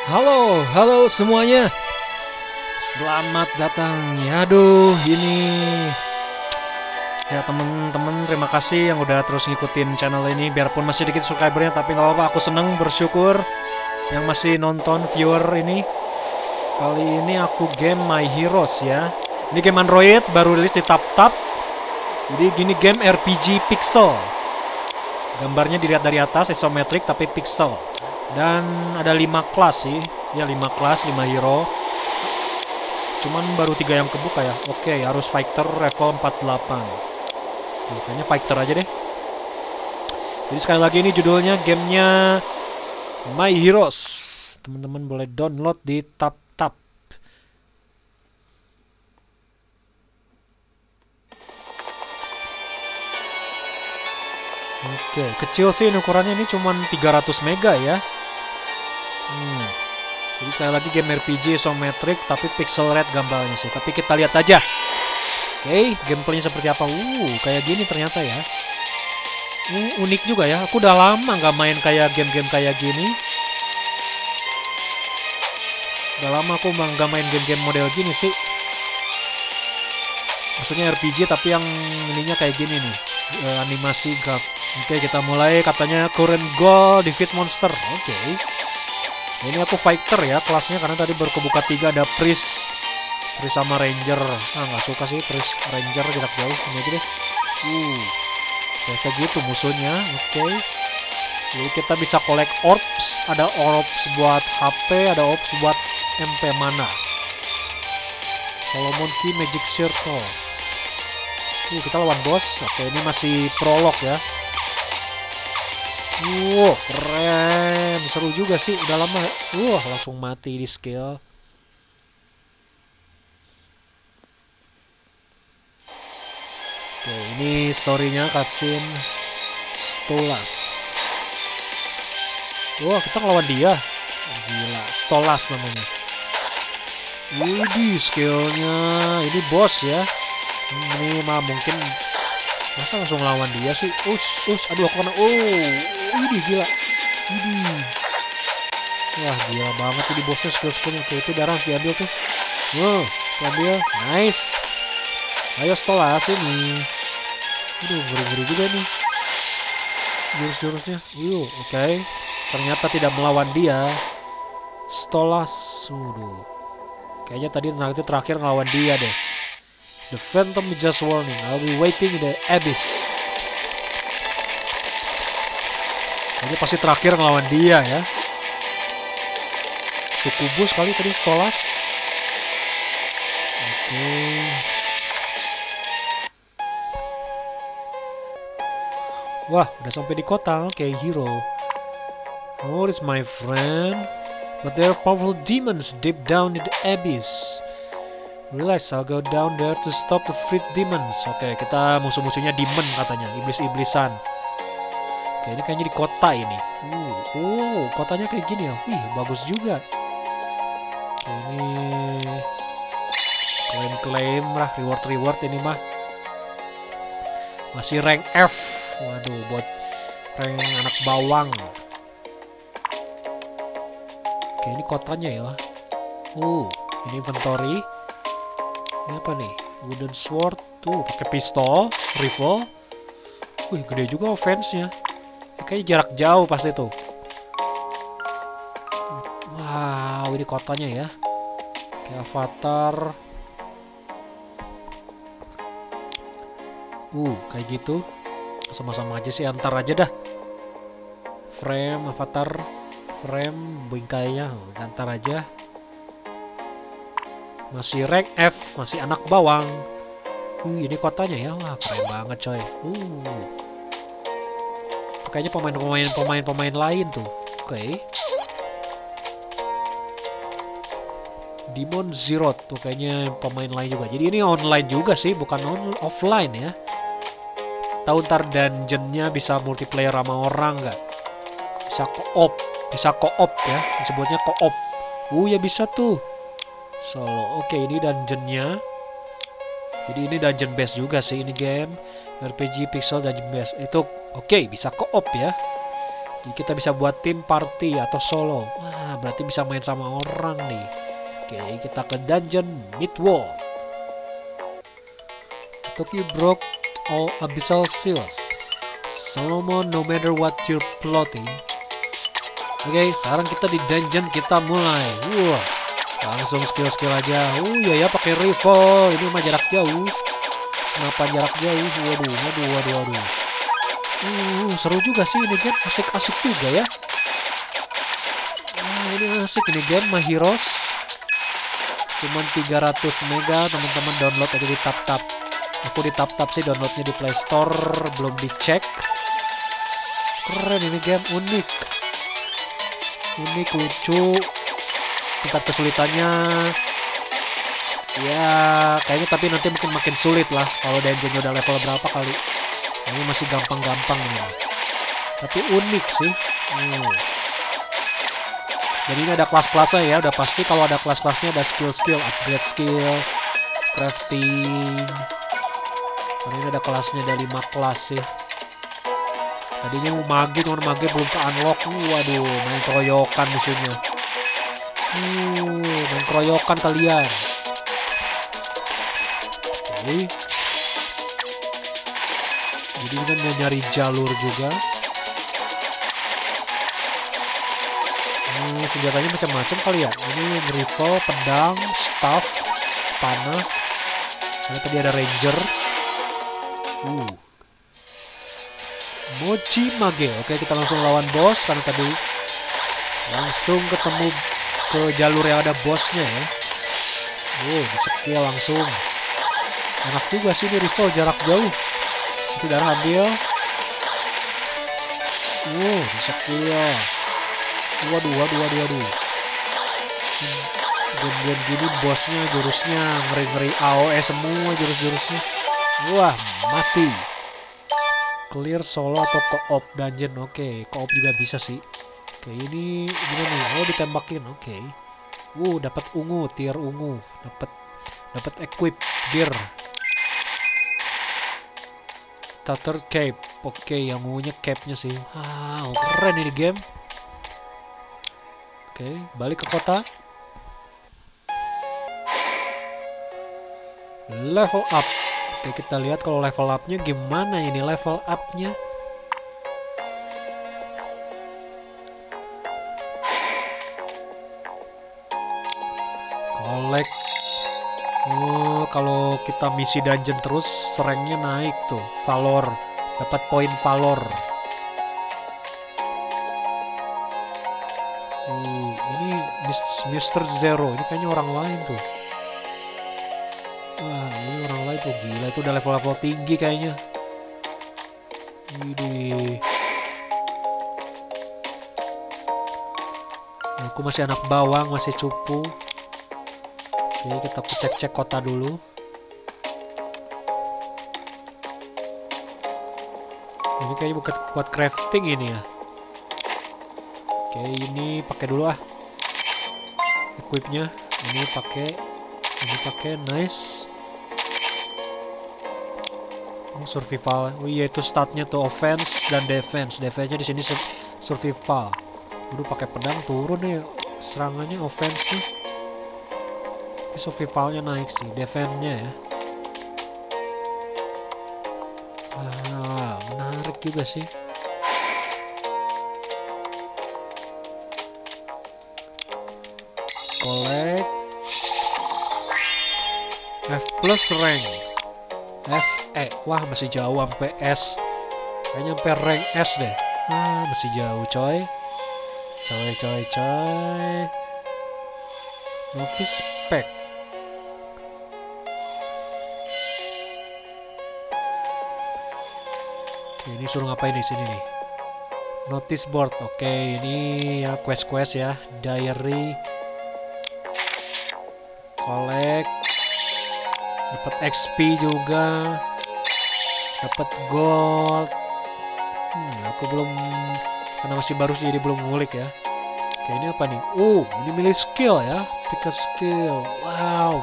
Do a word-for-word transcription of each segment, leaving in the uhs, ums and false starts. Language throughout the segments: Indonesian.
Halo, halo semuanya. Selamat datang. Ya aduh, ini ya temen-temen, terima kasih yang udah terus ngikutin channel ini. Biarpun masih dikit subscribernya, tapi nggak apa-apa. Aku seneng, bersyukur yang masih nonton viewer ini. Kali ini aku game My Heroes ya. Ini game Android, baru rilis di TapTap. Jadi gini, game R P G pixel. Gambarnya dilihat dari atas, isometrik tapi pixel. Dan ada lima kelas sih. Ya lima kelas, lima hero. Cuman baru tiga yang kebuka ya. Oke, harus fighter level empat puluh delapan. Oke, kayaknya fighter aja deh. Jadi sekali lagi ini judulnya gamenya My Heroes. Teman-teman boleh download di TapTap. Oke, kecil sih ini ukurannya, ini cuman tiga ratus mega ya. Hmm. Jadi sekali lagi game R P G isometrik tapi pixel red gambarnya sih. Tapi kita lihat aja. Oke, gameplaynya seperti apa? Uh, kayak gini ternyata ya. Uh, unik juga ya. Aku udah lama nggak main kayak game-game kayak gini. Udah lama aku nggak main game-game model gini sih. Maksudnya R P G tapi yang ininya kayak gini nih. Uh, animasi graf. Oke, kita mulai. Katanya current goal defeat monster. Oke. Ini aku fighter ya kelasnya, karena tadi baru kebuka tiga, ada priest, priest sama ranger. Ah, nggak suka sih priest ranger, jarak jauh ini aja deh. Uh, kayak gitu musuhnya. Oke. Jadi kita bisa collect orbs. Ada orbs buat H P, ada orbs buat M P mana. Solomon Key Magic Circle. Uh, kita lawan boss. Oke, ini masih prolog ya. Wow, keren, seru juga sih, udah lama. Wah, langsung mati di skill. Oke, ini storynya cutscene Stolas. Wah, kita ngelawan dia. Gila, Stolas namanya. Widih, skillnya ini bos ya. Ini mah mungkin masa langsung lawan dia sih. Us, us, aduh aku kena. Oh, ini gila. Ini. Wah, gila banget ini bosnya skill-skillnya. Oke, itu darah harus diambil tuh. Wow, diambil. Nice. Ayo Stolas ini. Aduh, ngeri-ngeri juga nih. Jurus-jurusnya. Yuk, oke. Okay. Ternyata tidak melawan dia. Stolas. Waduh. Kayaknya tadi nanti terakhir ngelawan dia deh. The Phantom just warning. I'll be waiting in the abyss. Ini pasti terakhir ngelawan dia ya. Sukubus kali tadi Stolas. Oke. Okay. Wah, udah sampai di kota. Oke, okay, hero. Oh, this my friend. But there are powerful demons deep down in the abyss. Realize I'll go down there to stop the freed demons. Oke, okay, kita musuh-musuhnya demon katanya, iblis-iblisan. Oke, okay, ini kayaknya di kota ini. Uh, oh, kotanya kayak gini ya. Wih, bagus juga. Oke, okay, ini klaim-klaim lah, reward-reward ini mah. Masih rank F. Waduh, buat rank anak bawang. Oke, okay, ini kotanya ya. Uh, ini inventory. Ini apa nih? Wooden sword. Tuh, pakai pistol, rifle. Wih, gede juga offense-nya. Kayaknya jarak jauh pasti tuh. Wow, ini kotanya ya. Kayak avatar. Uh, kayak gitu. Sama-sama aja sih, antar aja dah. Frame, avatar, frame, bingkainya, antar aja. Masih rank F, masih anak bawang. Uh, ini kotanya ya, wah keren banget coy. Uh, kayaknya pemain-pemain pemain-pemain lain tuh. Oke. Okay. Demon Zero tuh kayaknya pemain lain juga. Jadi ini online juga sih, bukan on offline ya. Tahu ntar dungeonnya bisa multiplayer sama orang nggak? Bisa co-op, bisa co-op ya. Disebutnya co-op. Uh, ya bisa tuh. Solo. Oke, ini dungeonnya. Jadi ini dungeon base juga sih ini game R P G pixel dungeon base. Itu oke, okay, bisa co-op ya. Jadi kita bisa buat tim, party atau solo. Wah, berarti bisa main sama orang nih. Oke, kita ke dungeon Midworld. Toki broke all abyssal seals. Solomon, no matter what you're plotting. Oke, sekarang kita di dungeon, kita mulai. Wah, langsung skill-skill aja. Oh iya ya, pakai rifle. Ini mah jarak jauh. Senapan jarak jauh. Waduh, waduh, waduh, waduh. Uh, seru juga sih ini game. Asik-asik juga ya. Nah, ini asik ini game, My Heroes. Cuman tiga ratus mega, teman-teman download aja di tap-tap. Aku di tap-tap sih downloadnya di Play Store, belum dicek. Keren ini game, unik. Unik, lucu. Tingkat kesulitannya ya kayaknya, tapi nanti mungkin makin sulit lah kalau dungeonnya udah level berapa kali. Ini masih gampang-gampang nih. Tapi unik sih. Hmm. Jadi ini ada kelas-kelasnya ya, udah pasti kalau ada kelas-kelasnya ada skill-skill, upgrade skill, crafting. Karena ini ada kelasnya, ada lima kelas sih. Tadinya mau mage, cuma mage belum ke unlock. Waduh, main keroyokan musuhnya. Uh, main keroyokan kalian. Oke. Jadi kan nyari jalur juga. Ini senjatanya macam-macam kali ya. Ini rifle, pedang, staff, panah. Karena tadi ada ranger. Uh. Mochi Mage. Oke, kita langsung lawan bos karena tadi langsung ketemu ke jalur yang ada bosnya ya. Oh, di skill langsung. Enak juga sih ini rifle jarak jauh. Itu darah ambil. Oh, di skill. Waduh, waduh, waduh, waduh. Game-game gini bosnya, jurusnya ngeri-ngeri A O E semua jurus-jurusnya. Wah, mati. Clear solo atau co-op dungeon. Oke, okay, co-op juga bisa sih. Oke, okay, ini gimana nih? Oh, ditembakin. Oke. Okay. Wuh, dapat ungu, tier ungu. Dapat dapat equip gear. Tattered cape. Oke, okay, yang ungunya cape-nya sih. Wow, keren ini game. Oke, okay, balik ke kota. Level up. Oke, kita lihat kalau level up-nya gimana ini level up-nya. Collect. Oh, kalau kita misi dungeon terus, ranknya naik tuh. Valor. Dapat poin valor. Uh, ini Mister Zero. Ini kayaknya orang lain tuh. Wah, ini orang lain tuh, gila itu udah level-level tinggi kayaknya. Ini aku masih anak bawang, masih cupu. Oke, kita cek-cek kota dulu. Ini kayaknya buat buat crafting ini ya. Oke, ini pakai dulu ah. Equipnya ini pakai, ini pakai, nice. Survival. Oh iya, itu statnya tuh offense dan defense. Defense-nya di sini survival. Udah pakai pedang turun ya serangannya, offense sih. Tapi survivalnya naik sih, defense-nya ya. Ah, menarik juga sih. Collect. F plus rank. F E, wah masih jauh sampai S. Kayaknya sampai rank S deh. Ah, masih jauh coy. Coy, coy, coy. Novice spec. Oke, ini suruh ngapain di sini nih? Notice board. Oke, ini ya quest-quest ya. Diary. Collect. Dapat X P juga, dapat gold. Hmm, aku belum, karena masih baru jadi belum ngulik ya. Oke, ini apa nih? Oh, ini milih skill ya. Pick a skill. Wow.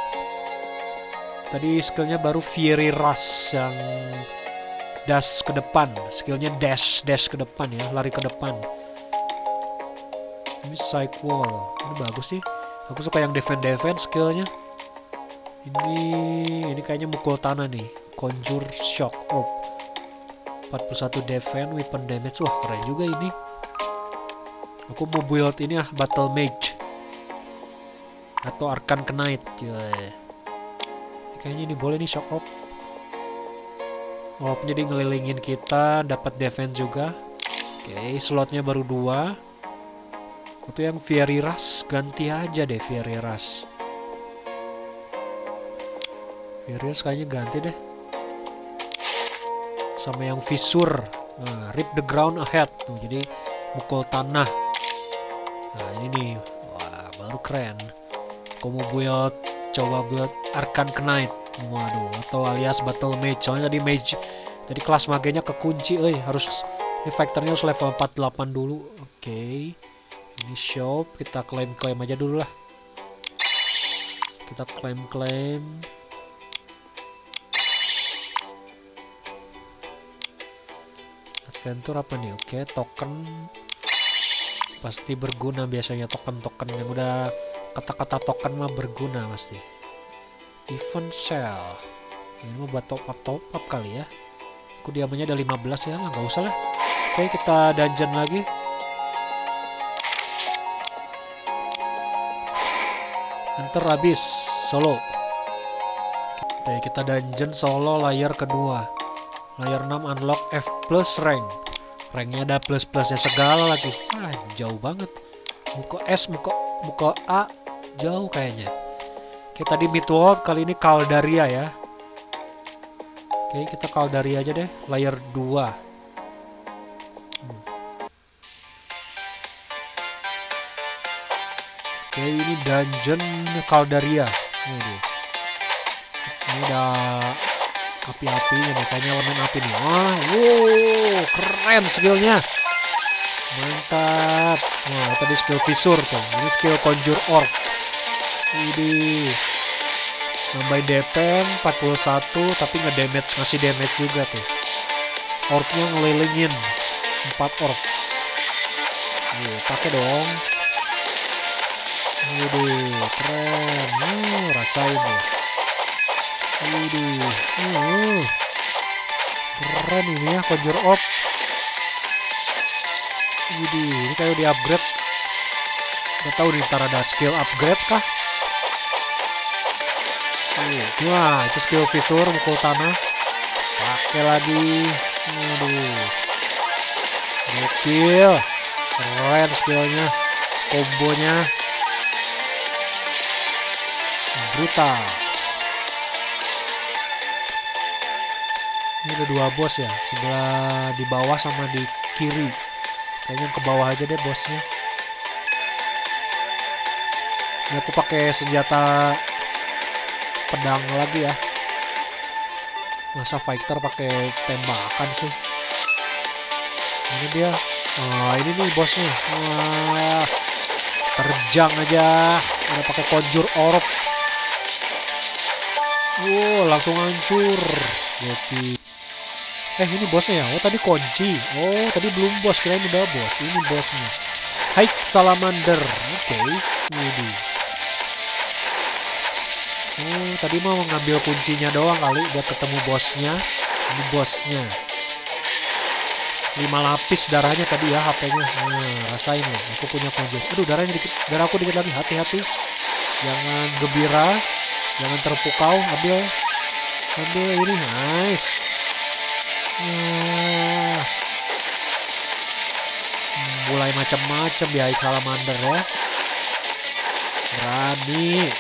Tadi skillnya baru Fiery Rush yang dash ke depan. Skillnya dash, dash ke depan ya, lari ke depan. Ini psych wall. Ini bagus sih. Aku suka yang defense defense skillnya. Ini ini kayaknya mukul tanah nih. Conjure shock op. empat puluh satu defense, weapon damage. Wah, keren juga ini. Aku mau build ini ah, battle mage atau arcan knight. Cuy. Kayaknya ini boleh nih shock op. Oh, jadi ngelilingin kita, dapat defense juga. Oke, okay, slotnya baru dua. Itu yang Fiery Rush, ganti aja deh Fiery Rush. Fiery Rush kayaknya ganti deh. Sama yang Fissure, nah, rip the ground ahead tuh, jadi mukul tanah. Nah ini nih, wah baru keren. Aku mau build, coba build Arcan Knight, waduh, atau alias Battle Mage. Soalnya tadi Mage, jadi kelas magenya kekunci, eh harus ini factornya harus level empat puluh delapan dulu. Oke, okay. Ini shop, kita klaim-klaim aja dulu lah. Kita klaim-klaim. Adventure apa nih? Oke, okay, token pasti berguna biasanya, token-token yang udah kata-kata token mah berguna pasti. Event sell. Ini mau buat top up top up kali ya. Aku diamanya ada lima belas ya, nggak usah lah. Oke, okay, kita dungeon lagi. Enter habis solo. Oke, okay, kita dungeon solo layer kedua. Layer enam unlock F plus rank. Ranknya ada plus-plusnya segala lagi. Ah, jauh banget. Muka S, muka muka A jauh kayaknya. Oke, tadi Midworld, kali ini Caldaria ya. Oke, kita Caldaria aja deh, layer dua. Hmm. Oke, ini dungeon Caldaria. Waduh. Ini udah api-apinya nih, kayaknya elemen api nih. Wah, wow, keren skillnya. Mantap. Wah, tadi skill Fissure tuh. Ini skill Conjure Orb. Ini nambahin D P M empat puluh satu, tapi nge-damage, ngasih damage juga tuh. Orbnya ngelilingin empat orb. Nih, pakai dong. Waduh, keren. Uh, rasain nih. Waduh, uh, keren ini ya Conjure Orb. Waduh, ini kayak di upgrade. Gak tahu nih, ntar ada skill upgrade kah? Uh, wah, itu skill Fissure, mukul tanah. Pakai lagi. Waduh, gokil. Keren skillnya, kombonya brutal. Ini ada dua bos ya, sebelah di bawah sama di kiri. Kayaknya ke bawah aja deh bosnya. Ini aku pakai senjata pedang lagi ya. Masa fighter pakai tembakan sih? Ini dia. Oh, ini nih bosnya. Wah, terjang aja. Udah pakai Conjure Orb. Wow, langsung hancur. Oke. Eh, ini bosnya ya? Oh, tadi kunci. Oh, tadi belum bos. Kirain udah bos. Ini bosnya. High Salamander. Oke. Okay. Ini. Oh, tadi mau ngambil kuncinya doang kali buat ketemu bosnya. Ini bosnya. lima lapis darahnya tadi ya H P-nya. Nah, rasain loh. Aku punya Conjure. Aduh, darahnya dikit. Darah aku dikit lagi. Hati-hati. Jangan gembira. Jangan terpukau. Ambil. Ambil ini. Nice. Nah, mulai macam-macam ya Salamander ya. Berani.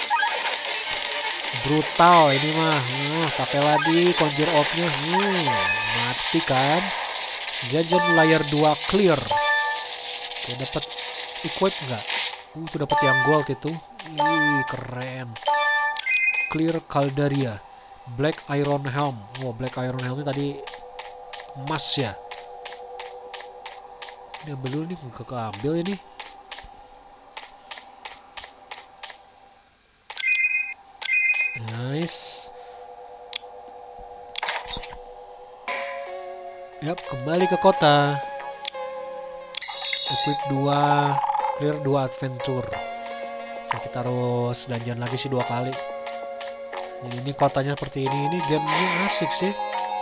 Brutal ini mah. Nah, pakai lagi Conjure Orb-nya. Hmm, mati kan. Jajan layer dua clear. Oke, dapat equip enggak? Uh, itu dapat yang gold itu. Ih, keren. Clear Caldaria. Black Iron Helm. Wow, Black Iron Helm ini tadi emas ya. Ini ambil dulu nih, nggak keambil ini. Nice. Yap, kembali ke kota. Equip dua, clear dua adventure. Oke, kita harus dungeon lagi sih dua kali. Jadi ini kotanya seperti ini. Ini gamenya asik sih,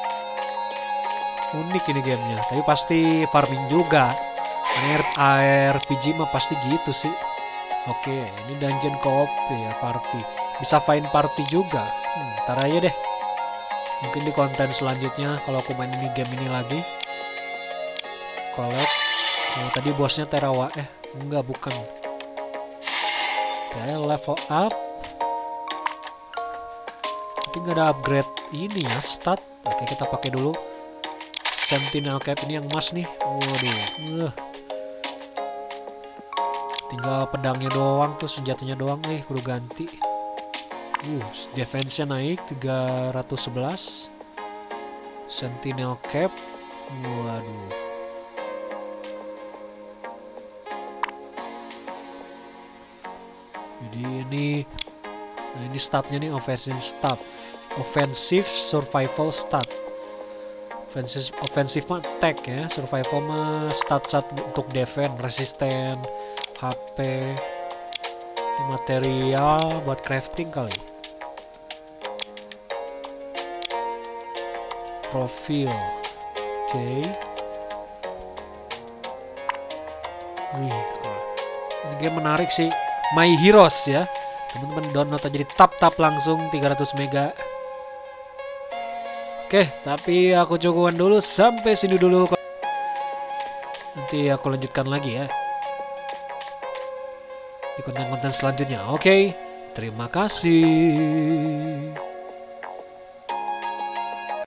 unik ini gamenya. Tapi pasti farming juga. R P G mah pasti gitu sih. Oke, ini dungeon co-op ya, party. Bisa find party juga. Hmm, ntar aja deh. Mungkin di konten selanjutnya kalau aku main ini game ini lagi. Collect. Oh, tadi bosnya Terawa. Eh, enggak, bukan. Oke, level up. Tapi nggak ada upgrade ini ya, stat. Oke, kita pakai dulu. Sentinel cap ini yang emas nih. Waduh. Uh. Tinggal pedangnya doang tuh, senjatanya doang nih, kudu ganti. Uh, defense-nya naik tiga ratus sebelas. Sentinel cap. Waduh. Jadi ini nah ini statnya nih, offensive stat. Offensive survival stat. Offensive offensive mah attack ya, survival mah stat-stat untuk defense, resisten, H P, material buat crafting kali. Profil, oke. Okay. Wih, ini game menarik sih. My Heroes ya, teman-teman download aja di tap-tap langsung tiga ratus mega. Oke, okay, tapi aku cukupan dulu sampai sini dulu. Nanti aku lanjutkan lagi ya di konten-konten selanjutnya. Oke, okay, terima kasih.